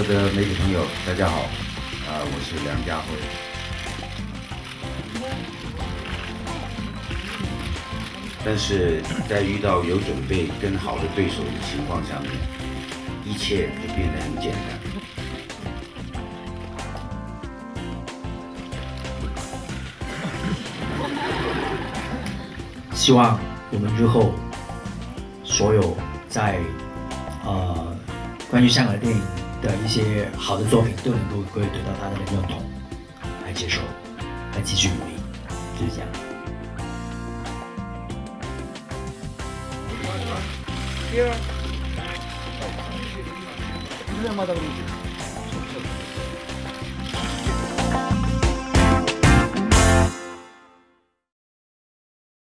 的媒体朋友，大家好，我是梁家辉。但是在遇到有准备、更好的对手的情况下面，一切就变得很简单。 希望我们日后所有在关于香港电影的一些好的作品都能够可以得到大家的认同，来接受，来继续努力，就是这样。第二，